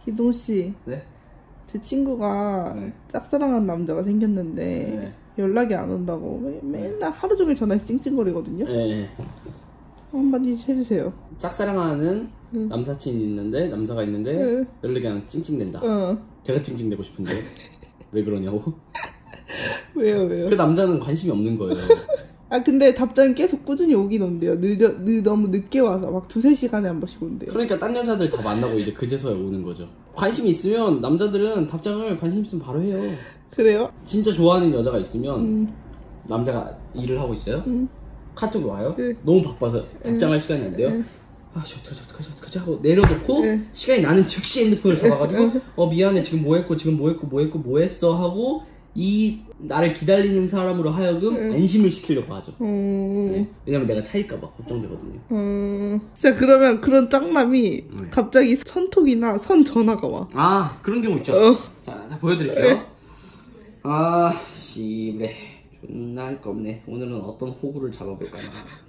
기동씨. 네? 제 친구가 네. 짝사랑한 남자가 생겼는데 네. 연락이 안 온다고 맨날 하루 종일 전화해서 찡찡거리거든요. 네. 한마디 해주세요. 짝사랑하는 남사친이 있는데, 남사가 있는데 연락이 안 와서 찡찡댄다. 제가 찡찡대고 싶은데 왜 그러냐고? 왜요? 그 남자는 관심이 없는 거예요. 아 근데 답장이 계속 꾸준히 오긴 온대요. 너무 늦게 와서 막 2-3시간에 한 번씩 온대요. 그러니까 딴 여자들 다 만나고 이제 그제서야 오는 거죠. 관심이 있으면 남자들은 답장을 관심 있으면 바로 해요. 그래요? 진짜 좋아하는 여자가 있으면 남자가 일을 하고 있어요. 카톡이 와요. 너무 바빠서 답장할 시간이 안 돼요. 아씨 어떡하지 하고 내려놓고 시간이 나는 즉시 핸드폰을 잡아가지고 미안해 지금 뭐 했고 뭐 했어 하고 이 나를 기다리는 사람으로 하여금 안심을 시키려고 하죠. 네. 왜냐면 내가 차일까봐 걱정되거든요. 진짜 그러면 그런 짱남이 갑자기 선톡이나 선 전화가 와. 아 그런 경우 있죠. 자 보여드릴게요. 아 씨발 존나 할 거 없네. 오늘은 어떤 호구를 잡아볼까나.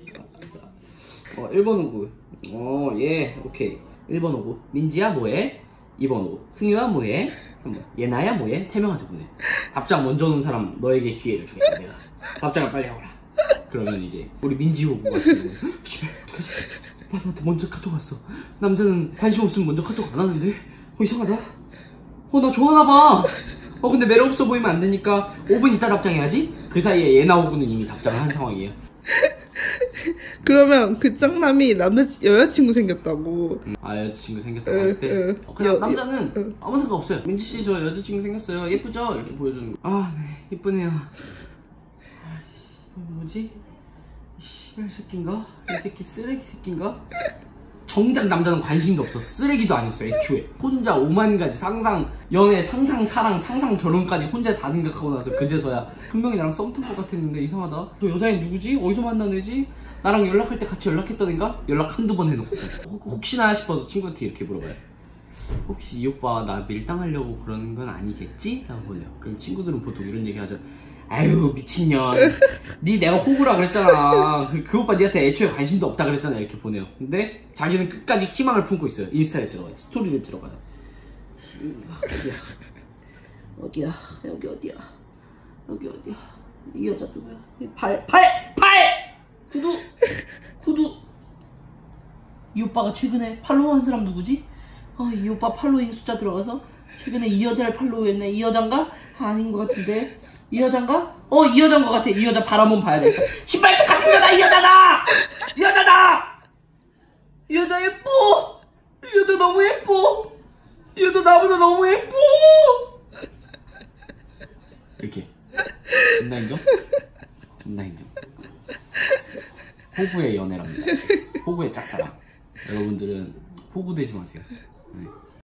1번 호구. 예 오케이. 1번 호구 민지야 뭐해? 2번 호구 승유야 뭐해? 3번 예나야 뭐해? 3명한테 보내. 답장 먼저 오는 사람 너에게 기회를 주겠다 내가. 답장을 빨리 하거라. 그러면 이제 우리 민지 호구 같은 경우는 씨발 어떡하지? 오빠 나한테 먼저 카톡 왔어. 남자는 관심 없으면 먼저 카톡 안 하는데 이상하다. 나 좋아하나봐. 근데 매력 없어 보이면 안 되니까 5분 있다 답장해야지. 그 사이에 예나 호구는 이미 답장을 한 상황이에요. 그러면 그 짱남이 여자친구 생겼다고. 여자친구 생겼다고 할 때 그냥 남자는 아무 생각 없어요. 민지씨 저 여자친구 생겼어요 예쁘죠? 이렇게 보여주는 거. 네 예쁘네요. 뭐지? 이 씨발 새끼인가? 이 새끼 쓰레기 새끼인가? 정작 남자는 관심도 없어. 쓰레기도 아니었어 애초에. 혼자 5만 가지 상상 연애 상상 사랑 상상 결혼까지 혼자 다 생각하고 나서 그제서야 분명히 나랑 썸 탄 것 같았는데 이상하다. 저 여자애 누구지? 어디서 만난 애지? 나랑 연락할 때 같이 연락했던 애인가? 연락 한두 번 해놓고 혹시나 싶어서 친구한테 이렇게 물어봐요. 혹시 이 오빠 나 밀당하려고 그러는 건 아니겠지? 라고 보내요. 그럼 친구들은 보통 이런 얘기 하죠. 아유 미친년 니 내가 호구라 그랬잖아. 그 오빠 니한테 애초에 관심도 없다 그랬잖아. 이렇게 보내요. 근데 자기는 끝까지 희망을 품고 있어요. 인스타에 들어가요. 스토리를 들어가요. 어디야 여기 어디야 이 여자 누구야? 팔 구두 이 오빠가 최근에 팔로우한 사람 누구지? 이 오빠 팔로잉 숫자 들어가서 최근에 이 여자를 팔로우했네. 이 여잔가? 아닌 것 같은데 이 여잔가? 이 여잔 것 같아. 이 여자 발 한번 봐야 돼. 신발 똑같은 거다. 이 여자다. 이 여자다. 이 여자 예뻐. 이 여자 너무 예뻐. 이 여자 나보다 너무 예뻐. 이렇게 존나 인정? 존나 인정. 호구의 연애랍니다. 호구의 짝사랑. 여러분들은 호구 되지 마세요. 네.